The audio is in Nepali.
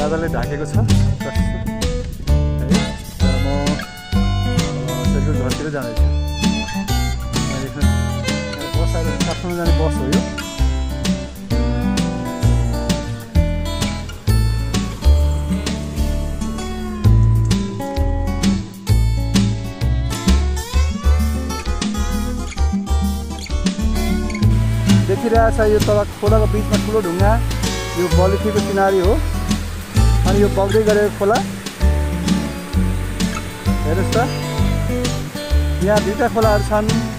बादलले ढाकेको छ म सेलको घरतिर जाँदैछु बस आएर काठमाडौँ जाने बस हो यो देखिरहेको छ यो तल खोलाको बिचमा ठुलो ढुङ्गा यो बलुखीको किनारी हो अनि यो बग्दै गरेको खोला हेर्नुहोस् त यहाँ दुईटा खोलाहरू छन्